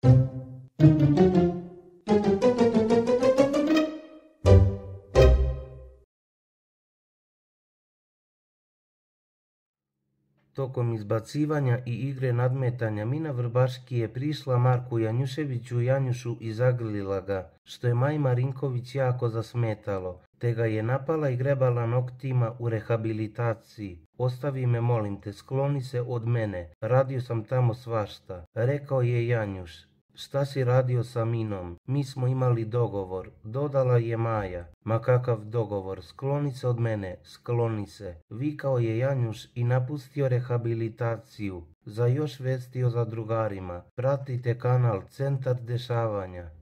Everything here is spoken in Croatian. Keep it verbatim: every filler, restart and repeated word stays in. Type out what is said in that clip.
Tokom izbacivanja i igre nadmetanja Mina Vrbaški je prišla Marku Janjuševiću Janjušu i zagrlila ga, što je Maji Marinković jako zasmetalo, te ga je napala i grebala noktima u rehabilitaciji. Ostavi me, molim te, skloni se od mene, radio sam tamo svašta, rekao je Janjuš. Šta si radio sa Minom? Mi smo imali dogovor, dodala je Maja. Ma kakav dogovor, skloni se od mene, skloni se, vikao je Janjuš i napustio rehabilitaciju. Za još vesti o zadrugarima pratite kanal Centar dešavanja.